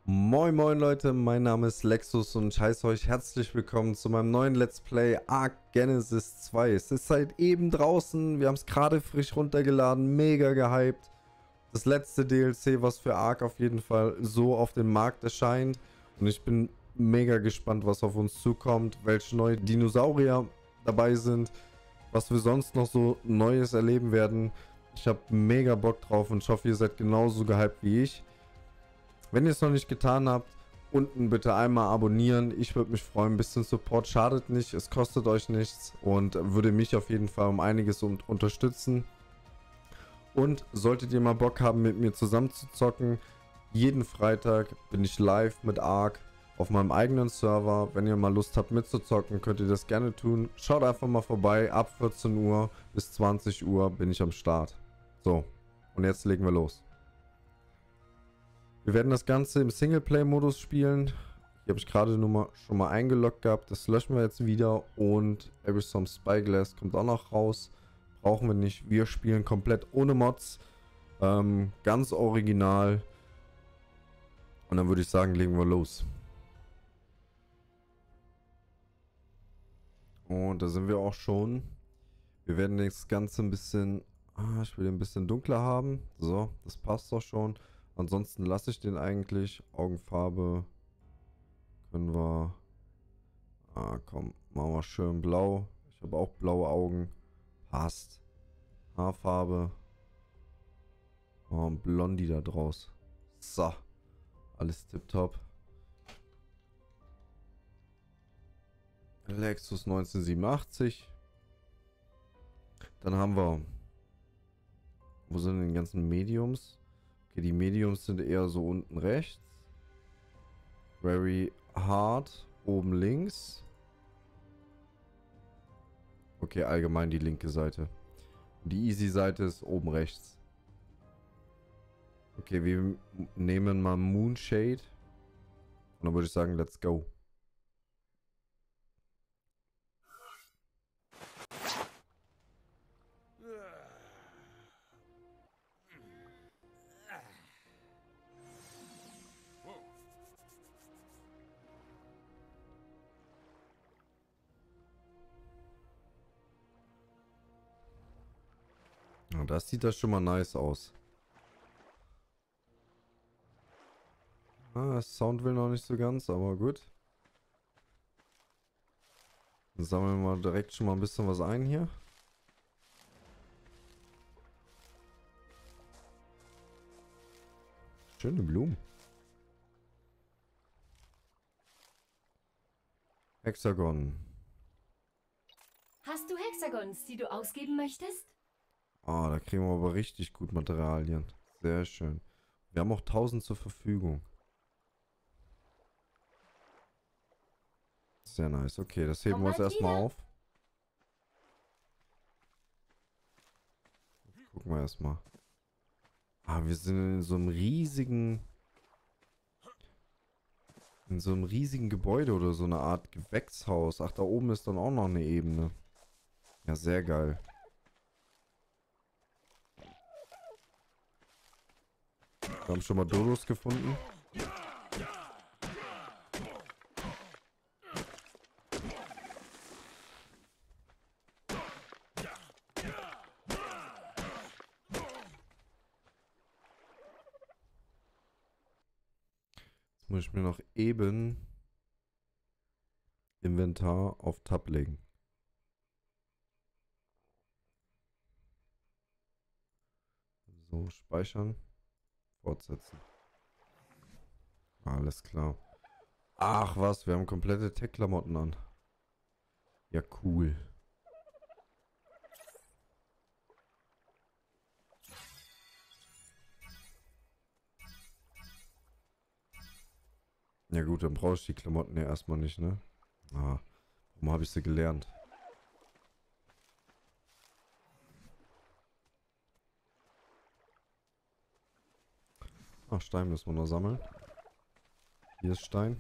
Moin moin Leute, mein Name ist Lexus und ich heiße euch herzlich willkommen zu meinem neuen Let's Play Ark Genesis 2. Es ist seit eben draußen, wir haben es gerade frisch runtergeladen, mega gehypt. Das letzte DLC, was für Ark auf jeden Fall so auf dem Markt erscheint. Und ich bin mega gespannt, was auf uns zukommt, welche neue Dinosaurier dabei sind, was wir sonst noch so Neues erleben werden. Ich habe mega Bock drauf und ich hoffe, ihr seid genauso gehypt wie ich. Wenn ihr es noch nicht getan habt, unten bitte einmal abonnieren. Ich würde mich freuen. Ein bisschen Support schadet nicht. Es kostet euch nichts und würde mich auf jeden Fall um einiges unterstützen. Und solltet ihr mal Bock haben, mit mir zusammen zu zocken, jeden Freitag bin ich live mit Ark auf meinem eigenen Server. Wenn ihr mal Lust habt mitzuzocken, könnt ihr das gerne tun. Schaut einfach mal vorbei. Ab 14 Uhr bis 20 Uhr bin ich am Start. So, und jetzt legen wir los. Wir werden das Ganze im Singleplay-Modus spielen. Hier habe ich gerade schon mal eingeloggt gehabt. Das löschen wir jetzt wieder. Und Every Spyglass kommt auch noch raus. Brauchen wir nicht. Wir spielen komplett ohne Mods. Ganz original. Und dann würde ich sagen, legen wir los. Und da sind wir auch schon. Wir werden das Ganze ein bisschen... ich will den ein bisschen dunkler haben. So, das passt doch schon. Ansonsten lasse ich den eigentlich. Augenfarbe können wir... komm, machen wir schön blau. Ich habe auch blaue Augen. Passt. Haarfarbe. Oh, ein Blondie da draus. So. Alles tipptopp. Lexus 1987. Dann haben wir... Wo sind denn die ganzen Mediums? Okay, die Mediums sind eher so unten rechts. Very hard oben links. Okay, allgemein die linke Seite. Die Easy Seite ist oben rechts. Okay, wir nehmen mal Moonshade. Und dann würde ich sagen, let's go. Ja, das sieht das schon mal nice aus. Das Sound will noch nicht so ganz, aber gut. Dann sammeln wir mal direkt schon mal ein bisschen was ein hier. Schöne Blumen. Hexagon. Hast du Hexagons, die du ausgeben möchtest? Ah, da kriegen wir aber richtig gut Materialien. Sehr schön. Wir haben auch 1000 zur Verfügung. Sehr nice. Okay, das heben wir uns erstmal auf. Gucken wir erstmal. Ah, wir sind in so einem riesigen... In so einem riesigen Gebäude oder so eine Art Gewächshaus. Ach, da oben ist dann auch noch eine Ebene. Ja, sehr geil. Wir haben schon mal Dodos gefunden. Jetzt muss ich mir noch eben Inventar auf Tab legen. So, speichern. Fortsetzen. Alles klar. Ach was, wir haben komplette Tech-Klamotten an. Ja, cool. Ja gut, dann brauche ich die Klamotten ja erstmal nicht, ne? Ah, warum habe ich sie gelernt? Ach, Stein müssen wir noch sammeln. Hier ist Stein.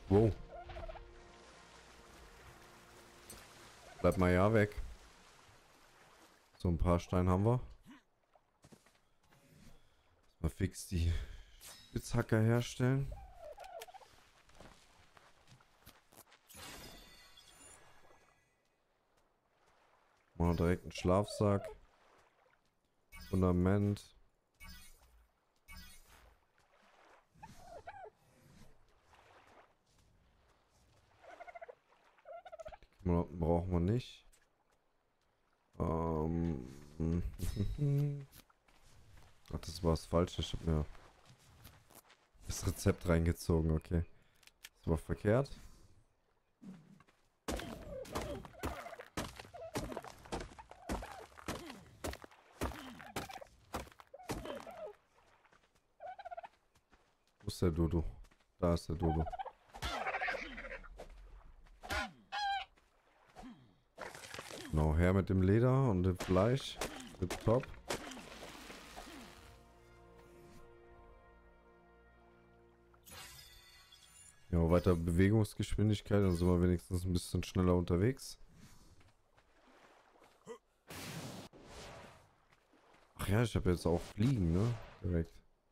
Wow. Bleib mal ja weg. So ein paar Steine haben wir. Mal fix die Spitzhacker herstellen. Mal direkt einen Schlafsack. Fundament. Brauchen wir nicht. Ach, das war das Falsche. Ich habe mir das Rezept reingezogen. Okay. Das war verkehrt. Wo ist der Dodo? Da ist der Dodo. Genau, her mit dem Leder und dem Fleisch. Tip top. Ja, weiter Bewegungsgeschwindigkeit, dann sind wir wenigstens ein bisschen schneller unterwegs. Ach ja, ich habe jetzt auch Fliegen, ne? Direkt.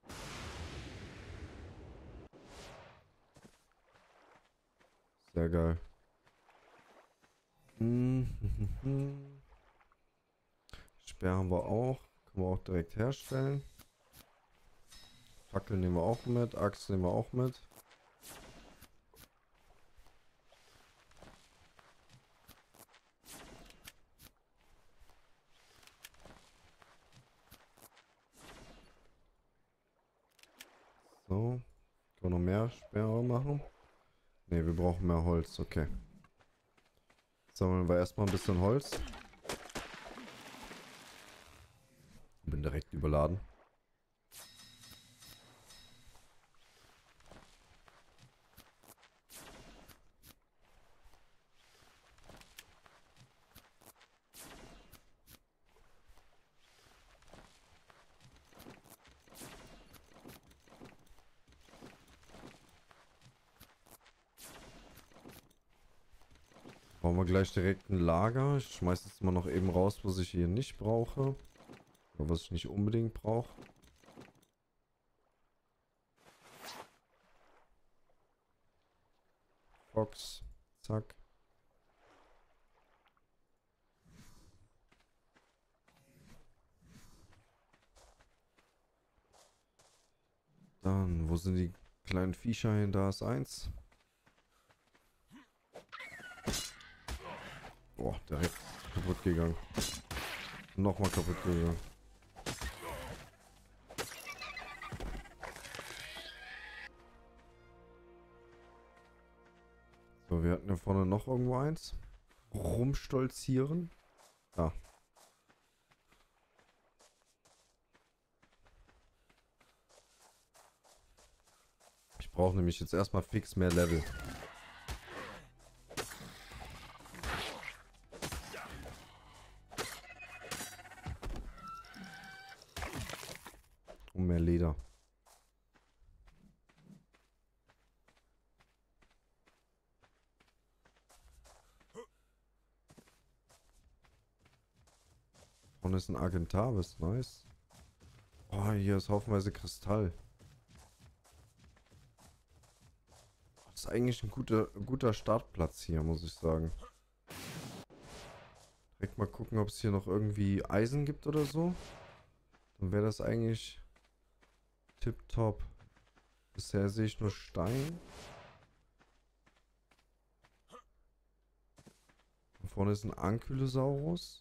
Sehr geil. Speer haben wir auch. Können wir auch direkt herstellen. Fackel nehmen wir auch mit. Axt nehmen wir auch mit. So. Können wir noch mehr Speere machen? Ne, wir brauchen mehr Holz. Okay. Sammeln wir erstmal ein bisschen Holz. Bin direkt überladen. Brauchen wir gleich direkt ein Lager. Ich schmeiße jetzt mal noch eben raus, was ich hier nicht brauche. Oder was ich nicht unbedingt brauche. Fox. Zack. Dann, wo sind die kleinen Viecher hin? Da ist eins. Boah, direkt kaputt gegangen. Nochmal kaputt gegangen. So, wir hatten ja vorne noch irgendwo eins. Rumstolzieren. Ja. Ich brauche nämlich jetzt erstmal fix mehr Level. Und mehr Leder. Vorne ist ein Argentavis, nice. Oh, hier ist haufenweise Kristall. Das ist eigentlich ein guter Startplatz hier, muss ich sagen. Direkt mal gucken, ob es hier noch irgendwie Eisen gibt oder so. Dann wäre das eigentlich tipptopp. Bisher sehe ich nur Stein. Da vorne ist ein Ankylosaurus.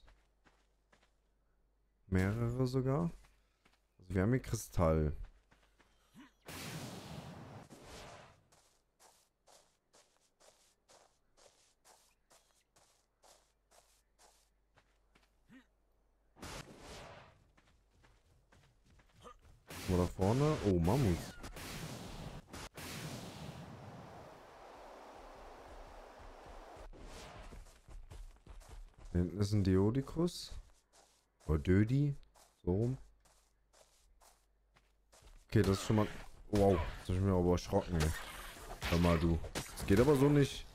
Mehrere sogar. Also wir haben hier Kristall. Wo da vorne? Oh, Mammut. Da hinten ist ein Deodicus. Oder Dödi. So rum. Okay, das ist schon mal... Wow, das hab ich mir aber erschrocken, ey. Hör mal, du. Das geht aber so nicht.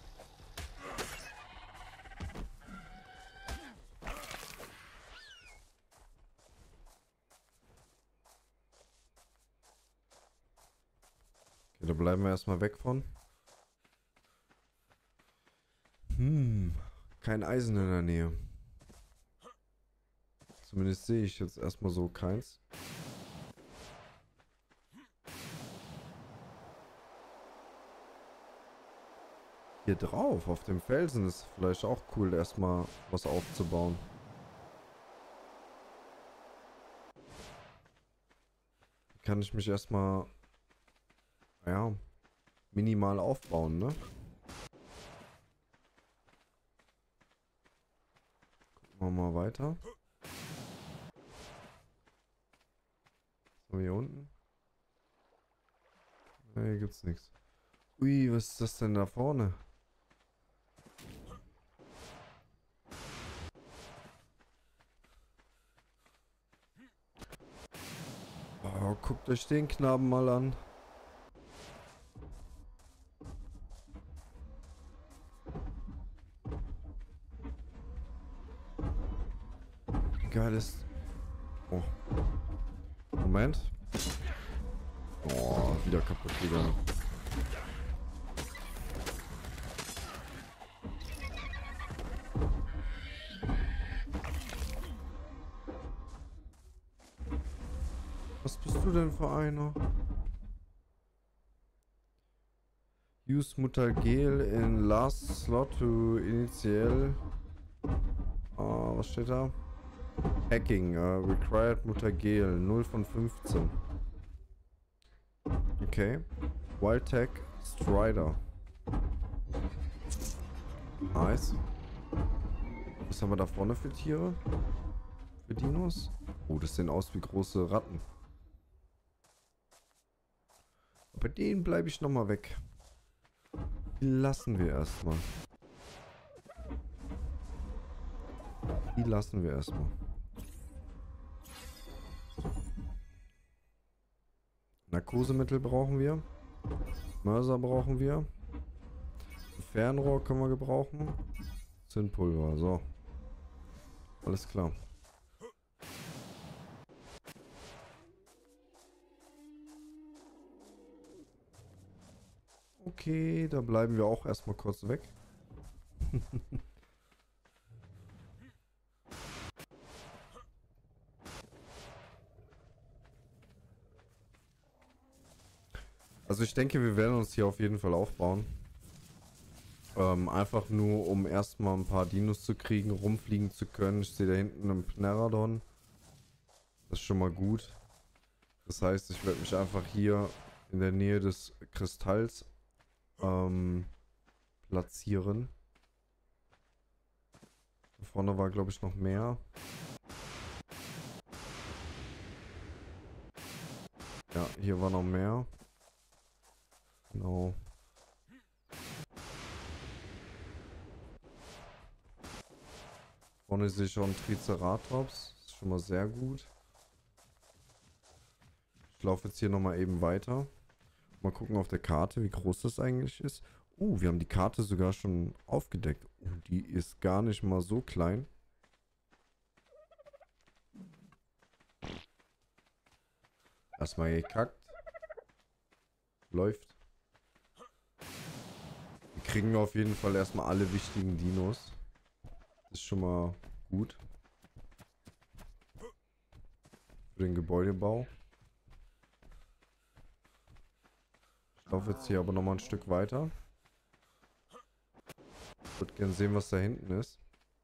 Okay, da bleiben wir erstmal weg von. Kein Eisen in der Nähe. Zumindest sehe ich jetzt erstmal so keins. Hier drauf, auf dem Felsen, ist vielleicht auch cool, erstmal was aufzubauen. Kann ich mich erstmal, ja, minimal aufbauen, ne? Gucken wir mal weiter. So, hier unten. Ne, hier gibt's nichts. Ui, was ist das denn da vorne? Oh, guckt euch den Knaben mal an. Geiles. Oh. Moment. Oh, wieder kaputt gegangen. Was bist du denn für einer? Use Mutagel in last slot to initial. Was steht da? Hacking, required Mutagel, 0 von 15. Okay. Wildtech Strider. Nice. Was haben wir da vorne für Tiere? Für Dinos? Oh, das sehen aus wie große Ratten. Bei denen bleibe ich nochmal weg. Die lassen wir erstmal. Die lassen wir erstmal. Narkosemittel brauchen wir. Mörser brauchen wir. Fernrohr können wir gebrauchen. Zündpulver, so. Alles klar. Okay, da bleiben wir auch erstmal kurz weg. Also ich denke, wir werden uns hier auf jeden Fall aufbauen. Einfach nur, um erstmal ein paar Dinos zu kriegen, rumfliegen zu können. Ich sehe da hinten einen Pterodon. Das ist schon mal gut. Das heißt, ich werde mich einfach hier in der Nähe des Kristalls platzieren. Da vorne war, glaube ich, noch mehr. Ja, hier war noch mehr. Genau. Vorne sehe ich schon Triceratops. Das ist schon mal sehr gut. Ich laufe jetzt hier nochmal eben weiter. Mal gucken auf der Karte, wie groß das eigentlich ist. Wir haben die Karte sogar schon aufgedeckt. Die ist gar nicht mal so klein. Erstmal gekackt. Läuft. Wir kriegen auf jeden Fall erstmal alle wichtigen Dinos. Das ist schon mal gut. Für den Gebäudebau. Ich laufe jetzt hier aber nochmal ein Stück weiter. Ich würde gerne sehen, was da hinten ist.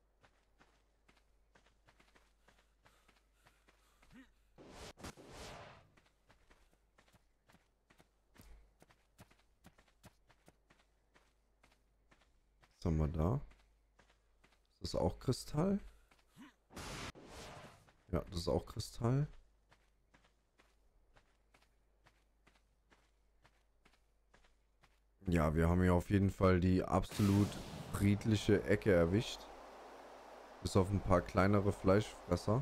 Was haben wir da? Ist das auch Kristall? Ja, das ist auch Kristall. Ja, wir haben hier auf jeden Fall die absolut friedliche Ecke erwischt. Bis auf ein paar kleinere Fleischfresser.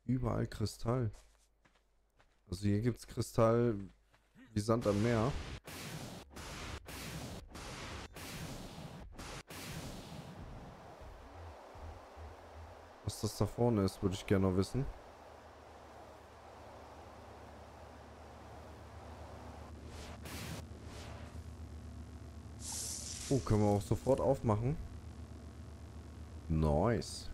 überall Kristall. Also hier gibt es Kristall wie Sand am Meer. Was das da vorne ist, würde ich gerne noch wissen. Oh, können wir auch sofort aufmachen. Nice.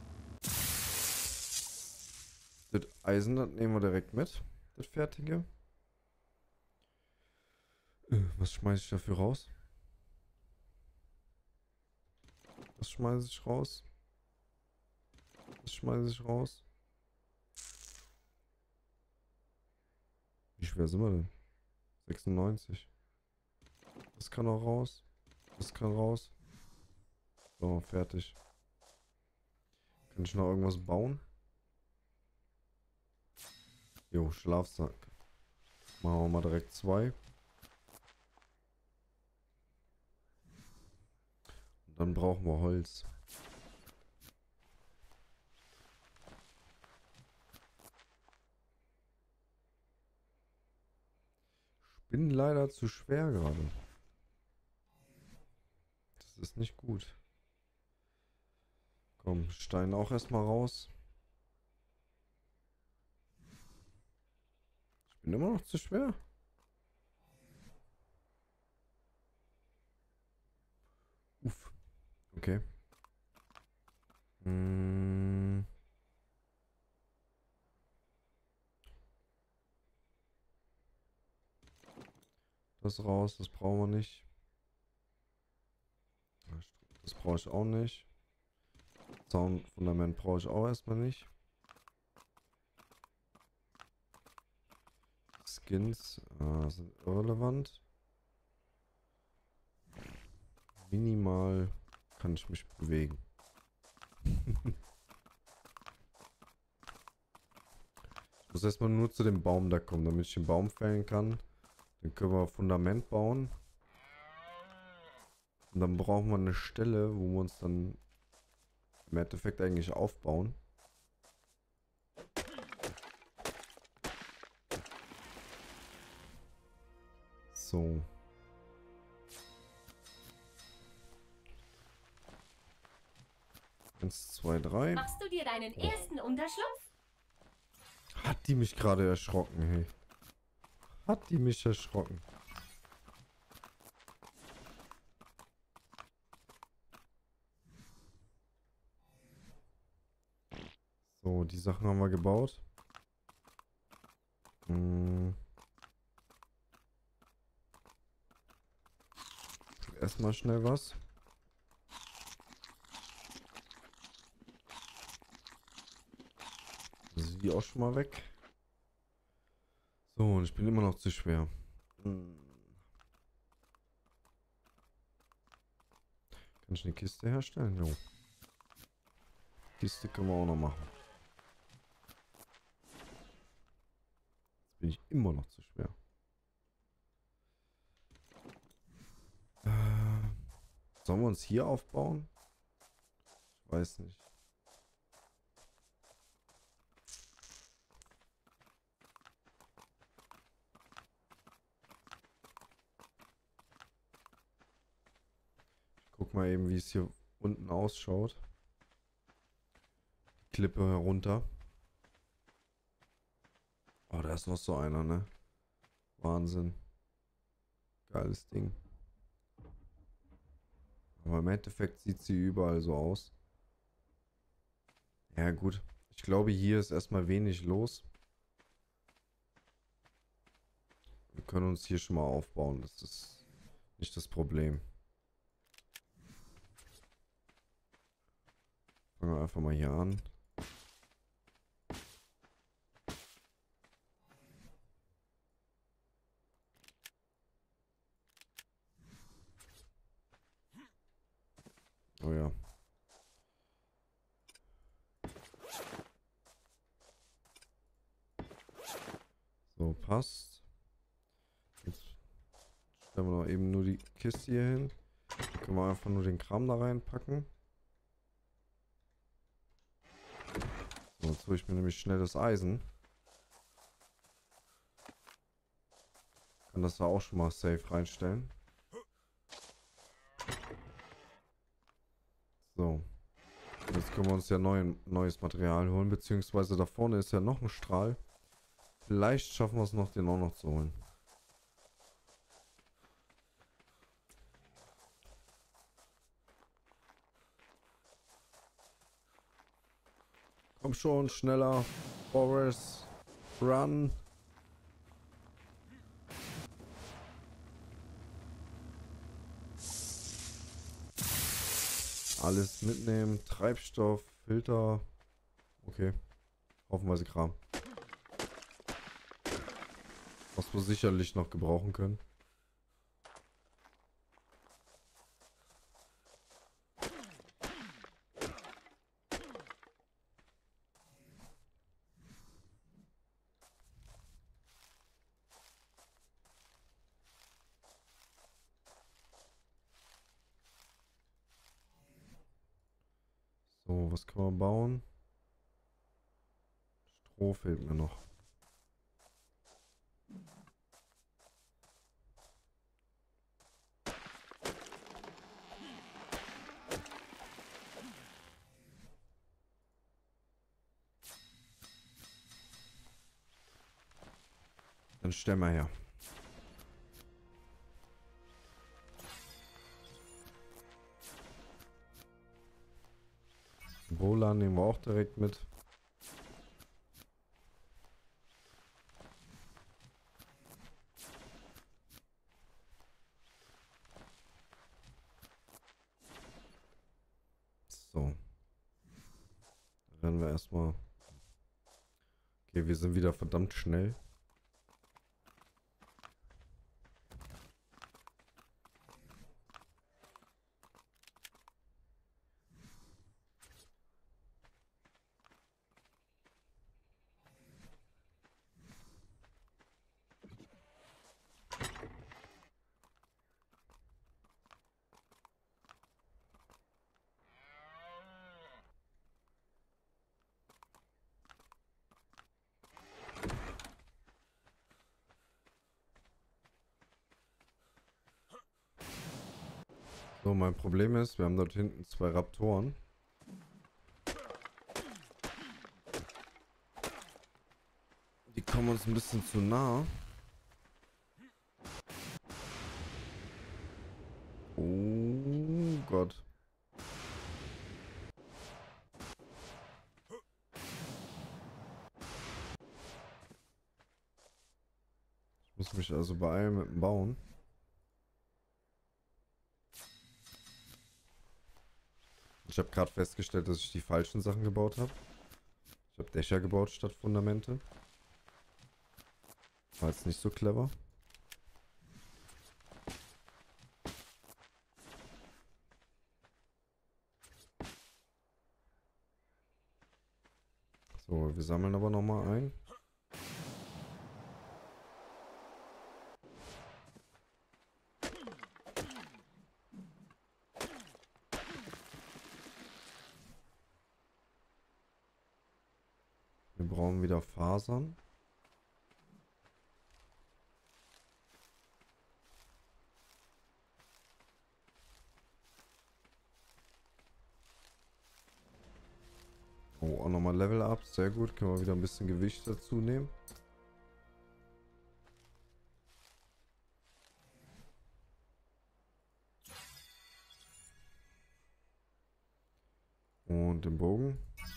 Das Eisen, das nehmen wir direkt mit. Das fertige. Was schmeiße ich dafür raus? Was schmeiße ich raus? Was schmeiße ich raus? Wie schwer sind wir denn? 96. Das kann auch raus. Das kann raus. So, fertig. Kann ich noch irgendwas bauen? Jo, Schlafsack. Machen wir mal direkt 2. Und dann brauchen wir Holz. Ich bin leider zu schwer gerade. Das ist nicht gut. Komm, Stein auch erstmal raus. Ich bin immer noch zu schwer. Uff. Okay. Das raus, das brauchen wir nicht. Das brauche ich auch nicht. Zaunfundament brauche ich auch erstmal nicht. Skins sind irrelevant. Minimal kann ich mich bewegen. Ich muss erstmal nur zu dem Baum da kommen, damit ich den Baum fällen kann. Dann können wir Fundament bauen. Und dann brauchen wir eine Stelle, wo wir uns dann im Endeffekt eigentlich aufbauen. So. Eins, zwei, drei. Machst du dir deinen ersten Unterschlupf? Hat die mich gerade erschrocken, hey. Hat die mich erschrocken. So, die Sachen haben wir gebaut. Erstmal schnell was. Das ist die auch schon mal weg. So, und ich bin immer noch zu schwer. Kann ich eine Kiste herstellen? Jo. Kiste können wir auch noch machen. Jetzt bin ich immer noch zu schwer. Sollen wir uns hier aufbauen? Ich weiß nicht. Ich guck mal eben, wie es hier unten ausschaut. Die Klippe herunter. Oh, da ist noch so einer, ne? Wahnsinn. Geiles Ding. Aber im Endeffekt sieht sie überall so aus. Ja gut. Ich glaube, hier ist erstmal wenig los. Wir können uns hier schon mal aufbauen. Das ist nicht das Problem. Fangen wir einfach mal hier an. Oh ja. So, passt. Jetzt stellen wir noch eben nur die Kiste hier hin. Dann können wir einfach nur den Kram da reinpacken. So, Jetzt hole ich mir nämlich schnell das Eisen. Kann das da auch schon mal safe reinstellen. So. Jetzt können wir uns ja neues Material holen. Beziehungsweise da vorne ist ja noch ein Strahl. Vielleicht schaffen wir es noch, den auch noch zu holen. Komm schon, schneller. Forest. Run. Alles mitnehmen. Treibstoff, Filter. Okay. Haufenweise Kram. Was wir sicherlich noch gebrauchen können. So, was können wir bauen? Stroh fehlt mir noch. Dann stellen wir her. Bola nehmen wir auch direkt mit. So. Rennen wir erstmal. Okay, wir sind wieder verdammt schnell. So, mein Problem ist, wir haben dort hinten 2 Raptoren. Die kommen uns ein bisschen zu nah. Oh Gott. Ich muss mich also beeilen mit dem Bauen. Ich habe gerade festgestellt, dass ich die falschen Sachen gebaut habe. Ich habe Dächer gebaut statt Fundamente. War jetzt nicht so clever. So, wir sammeln aber nochmal ein. Wir brauchen wieder Fasern. Oh, auch nochmal Level Up. Sehr gut. Können wir wieder ein bisschen Gewicht dazu nehmen. Und den Bogen.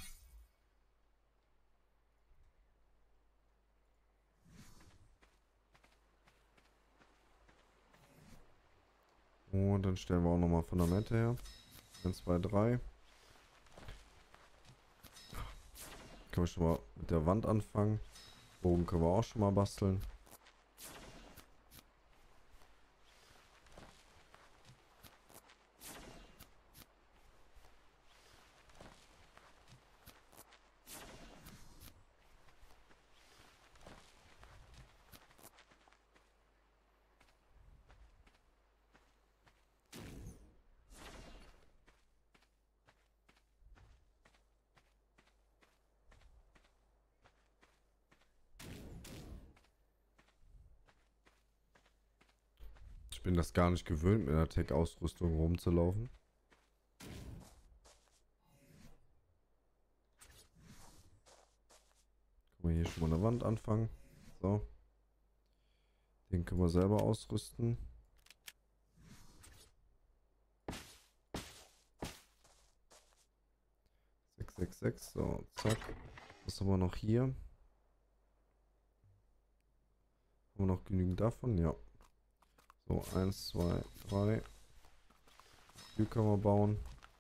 Und dann stellen wir auch nochmal Fundamente her. 1, 2, 3. Können wir schon mal mit der Wand anfangen. Bogen können wir auch schon mal basteln. bin das gar nicht gewöhnt, mit einer Tech-Ausrüstung rumzulaufen. Guck mal, hier schon mal eine Wand anfangen. So. Den können wir selber ausrüsten. Sechs. So, zack. Was haben wir noch hier? Haben wir noch genügend davon? Ja. So, 1, 2, 3. Hier können wir bauen.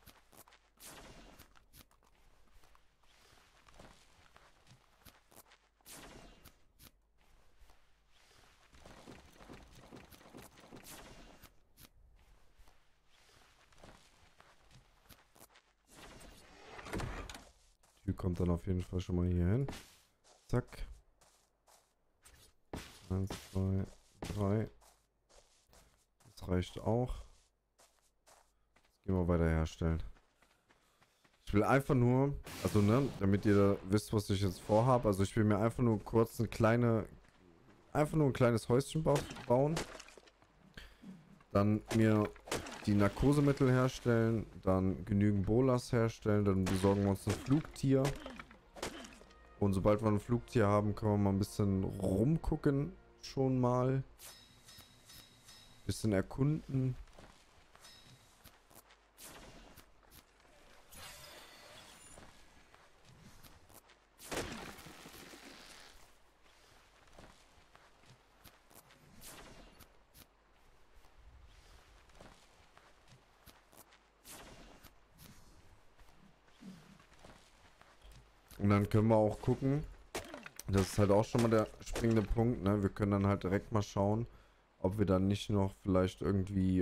Tür kommt dann auf jeden Fall schon mal hier hin. Zack. 1, 2, 3. Das reicht auch. Jetzt gehen wir weiter herstellen. Ich will einfach nur, also ne, damit ihr da wisst, was ich jetzt vorhabe. Also ich will mir einfach nur kurz einfach nur ein kleines Häuschen bauen. Dann mir die Narkosemittel herstellen, dann genügend Bolas herstellen, dann besorgen wir uns ein Flugtier. Und sobald wir ein Flugtier haben, können wir mal ein bisschen rumgucken, schon mal. Bisschen erkunden. Und dann können wir auch gucken, das ist halt auch schon mal der springende Punkt, ne? Wir können dann halt direkt mal schauen, ob wir dann nicht noch vielleicht irgendwie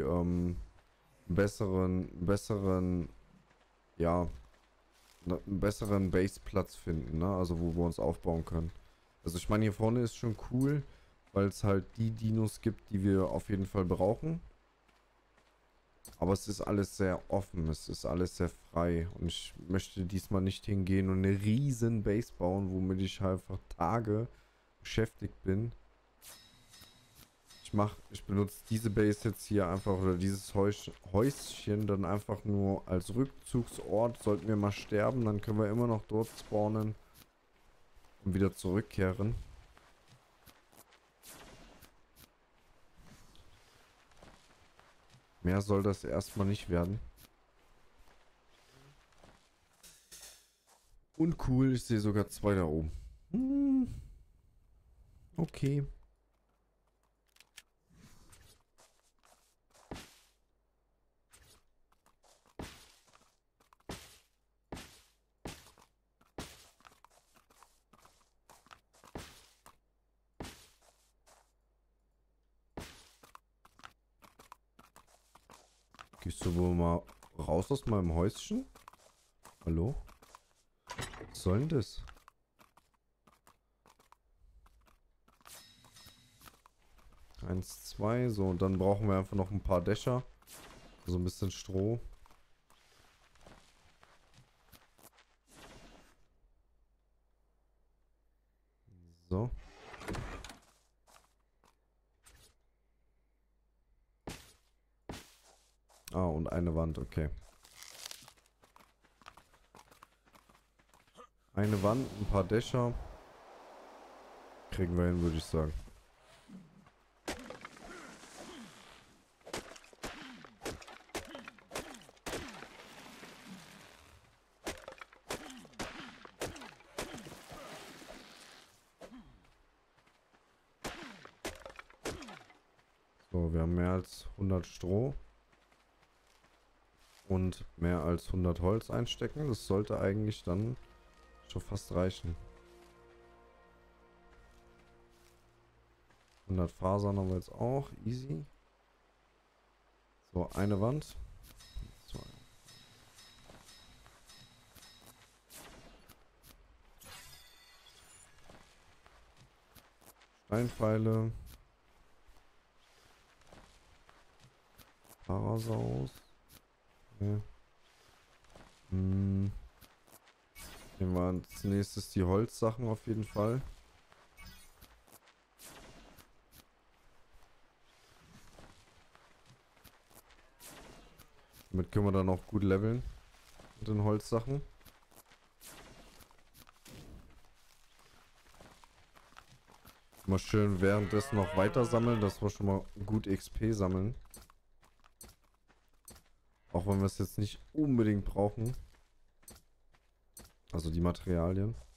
besseren, ja, einen besseren Baseplatz finden, ne? Also wo wir uns aufbauen können. Also ich meine, hier vorne ist schon cool, weil es halt die Dinos gibt, die wir auf jeden Fall brauchen. Aber es ist alles sehr offen, es ist alles sehr frei. Und ich möchte diesmal nicht hingehen und eine riesen Base bauen, womit ich halt einfach Tage beschäftigt bin. Ich benutze diese Base jetzt hier einfach, oder dieses Häuschen dann einfach nur als Rückzugsort. Sollten wir mal sterben, dann können wir immer noch dort spawnen und wieder zurückkehren. Mehr soll das erstmal nicht werden. Und cool, ich sehe sogar 2 da oben. Okay. Gehst du wohl mal raus aus meinem Häuschen? Hallo? Was soll denn das? Eins, zwei, so, und dann brauchen wir einfach noch ein paar Dächer. So ein bisschen Stroh. So. Ah, und eine Wand, okay. Eine Wand, ein paar Dächer. Kriegen wir hin, würde ich sagen. So, wir haben mehr als 100 Stroh. Und mehr als 100 Holz einstecken. Das sollte eigentlich dann schon fast reichen. 100 Fasern haben wir jetzt auch. Easy. So, eine Wand. Zwei. Steinpfeile. Parasaus. Okay. Nehmen wir als nächstes die Holzsachen auf jeden Fall. Damit können wir dann auch gut leveln. Mit den Holzsachen. Mal schön währenddessen noch weiter sammeln, dass wir schon mal gut XP sammeln. Auch wenn wir es jetzt nicht unbedingt brauchen. Also die Materialien.